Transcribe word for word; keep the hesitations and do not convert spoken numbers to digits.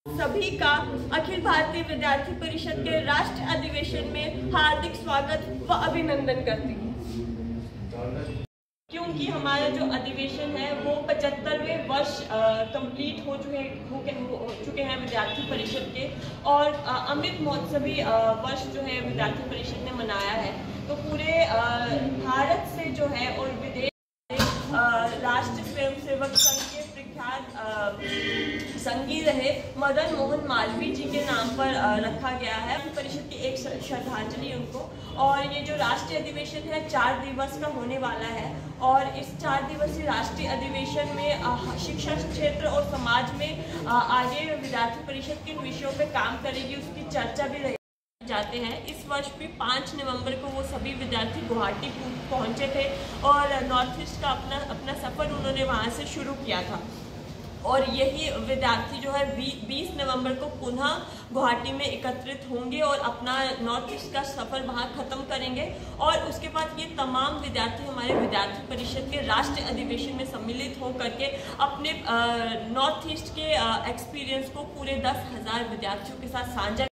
सभी का अखिल भारतीय विद्यार्थी परिषद के राष्ट्रीय अधिवेशन में हार्दिक स्वागत व अभिनंदन करती हूँ, क्योंकि हमारा जो अधिवेशन है वो पचहत्तरवें वर्ष कंप्लीट हो चुके हो, हो चुके हैं विद्यार्थी परिषद के, और आ, अमृत महोत्सवी वर्ष जो है विद्यार्थी परिषद ने मनाया है। तो पूरे आ, भारत से जो है और विदेश राष्ट्रीय स्वयंसेवक संघ के प्रख्यात संगी रहे मदन मोहन मालवीय जी के नाम पर रखा गया है परिषद की एक श्रद्धांजलि उनको। और ये जो राष्ट्रीय अधिवेशन है चार दिवस का होने वाला है, और इस चार दिवसीय राष्ट्रीय अधिवेशन में शिक्षा क्षेत्र और समाज में आगे विद्यार्थी परिषद किन विषयों पर काम करेगी उसकी चर्चा भी रही जाते हैं। इस वर्ष भी पाँच नवंबर को वो सभी विद्यार्थी गुवाहाटी पहुंचे थे और नॉर्थ ईस्ट का अपना अपना सफ़र उन्होंने वहां से शुरू किया था, और यही विद्यार्थी जो है बीस नवंबर को पुनः गुवाहाटी में एकत्रित होंगे और अपना नॉर्थ ईस्ट का सफ़र वहां ख़त्म करेंगे। और उसके बाद ये तमाम विद्यार्थी हमारे विद्यार्थी परिषद के राष्ट्रीय अधिवेशन में सम्मिलित हो करके अपने नॉर्थ ईस्ट के एक्सपीरियंस को पूरे दस हज़ार विद्यार्थियों के साथ साझा